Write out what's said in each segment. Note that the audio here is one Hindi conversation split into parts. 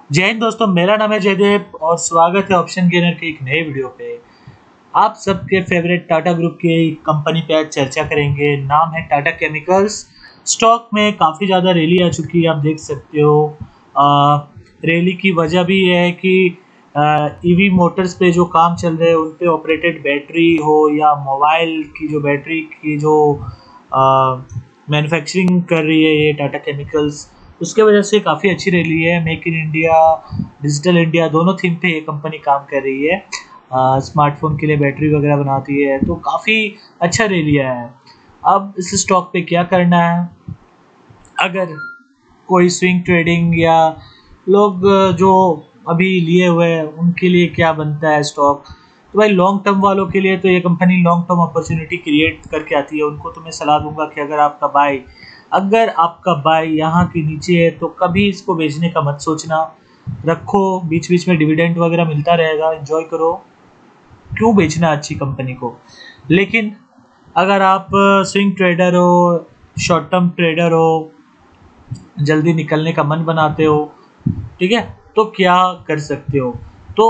जय हिंद दोस्तों, मेरा नाम है जयदेव और स्वागत है ऑप्शन गेनर के एक नए वीडियो पे। आप सबके फेवरेट टाटा ग्रुप की कंपनी पे आज चर्चा करेंगे। नाम है टाटा केमिकल्स। स्टॉक में काफ़ी ज़्यादा रैली आ चुकी है, आप देख सकते हो। रैली की वजह भी है कि ईवी मोटर्स पे जो काम चल रहे हैं उन पे ऑपरेटेड बैटरी हो या मोबाइल की जो बैटरी की जो मैन्युफैक्चरिंग कर रही है ये टाटा केमिकल्स, उसके वजह से काफ़ी अच्छी रैली है। Make in India, digital India दोनों थीम पे ये कंपनी काम कर रही है। स्मार्टफोन के लिए बैटरी वगैरह बनाती है, तो काफ़ी अच्छा रैली है। अब इस स्टॉक पे क्या करना है? अगर कोई स्विंग ट्रेडिंग या लोग जो अभी लिए हुए हैं उनके लिए क्या बनता है स्टॉक, तो भाई लॉन्ग टर्म वालों के लिए तो ये company long term opportunity create करके आती है। उनको तो मैं सलाह दूंगा कि अगर आपका बाय यहाँ के नीचे है तो कभी इसको बेचने का मत सोचना, रखो। बीच बीच में डिविडेंड वगैरह मिलता रहेगा, एंजॉय करो। क्यों बेचना अच्छी कंपनी को? लेकिन अगर आप स्विंग ट्रेडर हो, शॉर्ट टर्म ट्रेडर हो, जल्दी निकलने का मन बनाते हो, ठीक है, तो क्या कर सकते हो? तो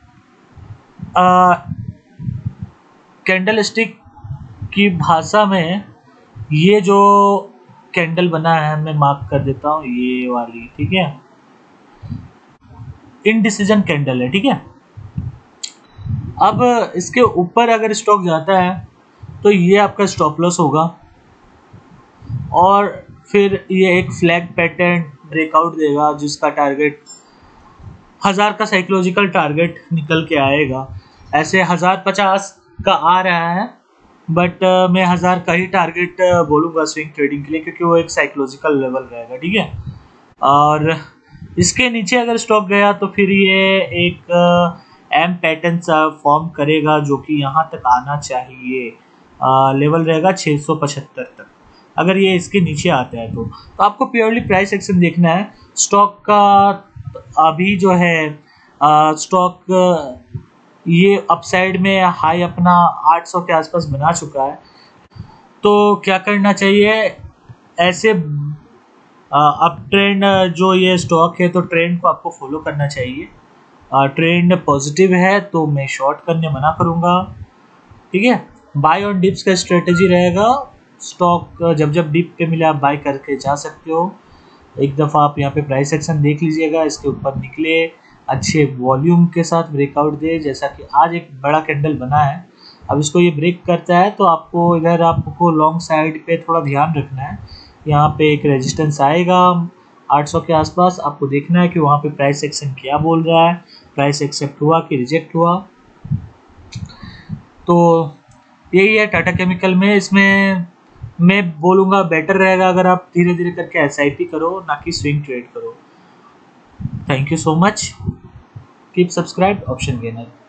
कैंडल स्टिक की भाषा में ये जो कैंडल बना है, मैं मार्क कर देता हूँ ये वाली, ठीक है। इनडिसीजन कैंडल है, ठीक है। अब इसके ऊपर अगर स्टॉक जाता है तो ये आपका स्टॉप लॉस होगा और फिर ये एक फ्लैग पैटर्न ब्रेकआउट देगा जिसका टारगेट 1000 का साइकोलॉजिकल टारगेट निकल के आएगा। ऐसे 1050 का आ रहा है, बट मैं 1000 का ही टारगेट बोलूँगा स्विंग ट्रेडिंग के लिए, क्योंकि वो एक साइकोलॉजिकल लेवल रहेगा, ठीक है। और इसके नीचे अगर स्टॉक गया तो फिर ये एक एम पैटर्न सा फॉर्म करेगा जो कि यहाँ तक आना चाहिए। लेवल रहेगा 675 तक। अगर ये इसके नीचे आता है तो आपको प्योरली प्राइस एक्शन देखना है स्टॉक का। अभी जो है स्टॉक ये अपसाइड में हाई अपना 800 के आसपास बना चुका है। तो क्या करना चाहिए? ऐसे अप ट्रेंड जो ये स्टॉक है तो ट्रेंड को आपको फॉलो करना चाहिए। ट्रेंड पॉजिटिव है तो मैं शॉर्ट करने मना करूँगा, ठीक है। बाय ऑन डिप्स का स्ट्रेटेजी रहेगा। स्टॉक जब जब डिप पे मिले आप बाय करके जा सकते हो। एक दफ़ा आप यहाँ पे प्राइस एक्शन देख लीजिएगा, इसके ऊपर निकले, अच्छे वॉल्यूम के साथ ब्रेकआउट दे, जैसा कि आज एक बड़ा कैंडल बना है। अब इसको ये ब्रेक करता है तो आपको इधर आपको लॉन्ग साइड पे थोड़ा ध्यान रखना है। यहाँ पे एक रेजिस्टेंस आएगा 800 के आसपास, आपको देखना है कि वहाँ पे प्राइस एक्शन क्या बोल रहा है, प्राइस एक्सेप्ट हुआ कि रिजेक्ट हुआ। तो यही है टाटा केमिकल में। इसमें मैं बोलूँगा बेटर रहेगा अगर आप धीरे धीरे करके एसआईपी करो, ना कि स्विंग ट्रेड करो। Thank you so much. Keep subscribe option gainer.